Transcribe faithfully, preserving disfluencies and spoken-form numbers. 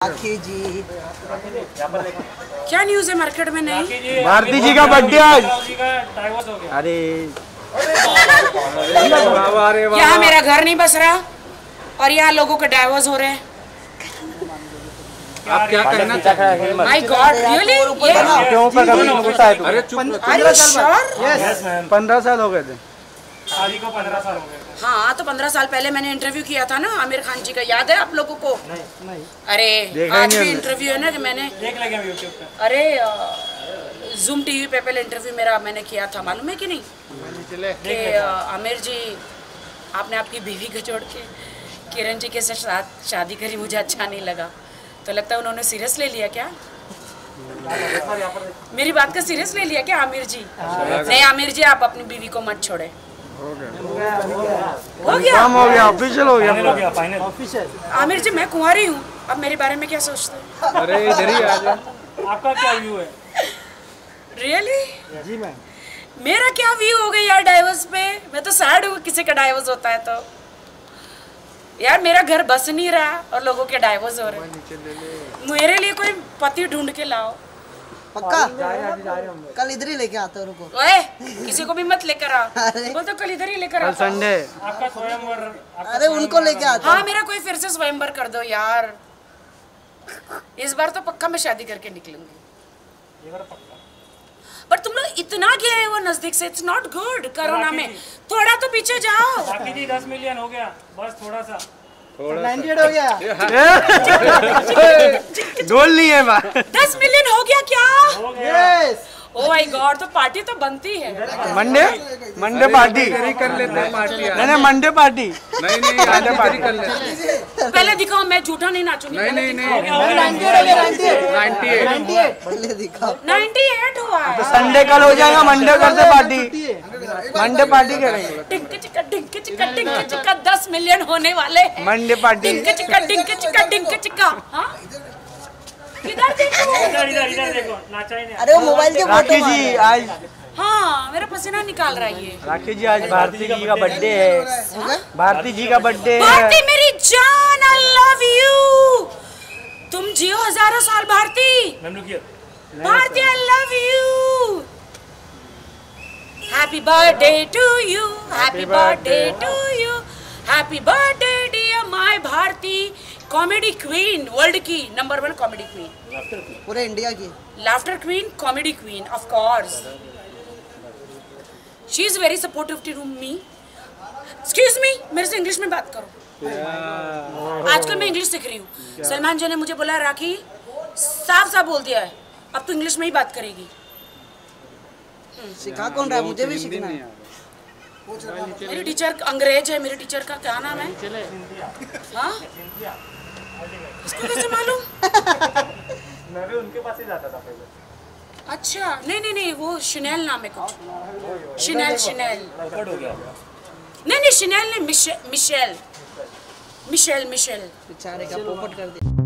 राखी जी क्या न्यूज़ है मार्केट में? नहीं, भारती जी का बर्थडे आज। अरे यहाँ मेरा घर नहीं बस रहा और यहाँ लोगों के डाइवोर्स हो रहे हैं। आप क्या कहना चाहते हैं? My God, really? क्यों पर कभी गुस्सा है? अरे चुप, पंद्रह साल पंद्रह साल हो गए थे शादी को, पंद्रह साल हो गए। हाँ, तो पंद्रह साल पहले मैंने इंटरव्यू किया था ना आमिर खान जी का, याद है आप लोगों को? नहीं, नहीं। अरे आज भी इंटरव्यू है ना कि मैंने देख लेंगे हम यूट्यूब पे। अरे जूम टीवी पे पहले इंटरव्यू मेरा मैंने किया था, मालूम है कि नहीं? कि आमिर जी, आपने आपकी बीवी को छोड़ के किरण जी के साथ शादी करी, मुझे अच्छा नहीं लगा। तो लगता है उन्होंने सीरियस ले लिया क्या? मेरी बात का सीरियस ले लिया क्या आमिर जी? नहीं आमिर जी, आप अपनी बीवी को मत छोड़े। हो गया हो गया काम हो गया, ऑफिशियल हो गया, हो गया फाइनल ऑफिशियल। आमिर जी, मैं कुंवारी हूँ, अब मेरे बारे में क्या सोचते हैं? अरे इधर ही आ जा। आपका क्या व्यू है? रियली? जी मैम, मेरा क्या व्यू हो गया यार डाइवोर्स पे? मैं तो सैड हूँ किसी का डाइवोर्स होता है तो। यार मेरा घर बस नहीं रहा और लोगों के डाइवोर्स हो रहे हैं। मेरे लिए कोई पति ढूंढ के लाओ। पक्का कल इधर ही लेके आते हो, रुको। ओए, किसी को भी मत लेकर आ, बोल तो कल इधर ही लेकर आ। कल संडे। आपका स्वयंवर। अरे उनको लेके आते हो। हाँ, मेरा कोई फिर से स्वयंवर कर दो यार। इस बार तो पक्का मैं शादी करके निकलूंगी। ये बार पक्का। पर तुम लोग इतना गए हैं वो नजदीक से, इट्स नॉट गुड। कोरोना में थोड़ा तो पीछे जाओ। बाकी जी दस मिलियन हो गया, बस थोड़ा सा। नाइन्टी एट हो गया। गोल नहीं है बात। दस मिलियन हो गया क्या? हो गया। ओ माय गॉड, तो पार्टी तो बनती है। मंडे मंडे पार्टी कर लेते हैं। नहीं नहीं मंडे पार्टी नहीं नहीं मंडे पार्टी कर लेते हैं। पहले दिखाओ, मैं झूठा नहीं नाचूंगी। नहीं नहीं नहीं नाइन्टी एट हो गया, ninety eight ninety eight ninety eight पहले दिखाओ। नाइन्टी एट हुआ है। तो संडे कल हो जाएगा, मंडे करते पार्टी, मंडे पार्टी करेंगे। डिंक चिक्का डिंक चिक्का डिंक चिक्का दस मिलियन होने वाले हैं। Monday party. डिंक चिक्का डिंक चिक्का डिंक चिक्का। हाँ, इधर देखो, इधर इधर इधर देखो, नाचा ही नहीं। अरे वो मोबाइल के राखी जी आज, हाँ मेरा पसीना निकाल रहा है ये। राखी जी आज भारती जी का बर्थडे है। भारती जी का बर्थडे है। भारती मेरी जान, आई लव यू। तुम जियो हजारों साल Bharti. Bharti I love you. Happy birthday to you, happy birthday to you, happy birthday dear my Bharti. Comedy queen, world की नंबर वन कॉमेडी क्वीन, पूरे इंडिया की laughter queen, comedy queen, of course. She is very supportive to me. Excuse me, मेरे से English में बात करो। आजकल मैं इंग्लिश सीख रही हूँ। सलमान जी ने मुझे बोला राखी, साफ साफ बोल दिया है, अब तो इंग्लिश में ही बात करेगी। सिखा कौन रहा है? मुझे भी सीखना है। मेरी टीचर अंग्रेज है। मेरे टीचर का क्या नाम है? हाँ, इसको कैसे मालूम? मैं भी उनके पास ही जाता था पहले। अच्छा, नहीं नहीं नहीं, वो शिनेल नाम है कुछ। शिनेल शिनेल हो गया। नहीं नहीं, शिनेल नहीं, मिशेल मिशेल मिशेल मिशेल। बेचारे का पोपट कर दिया।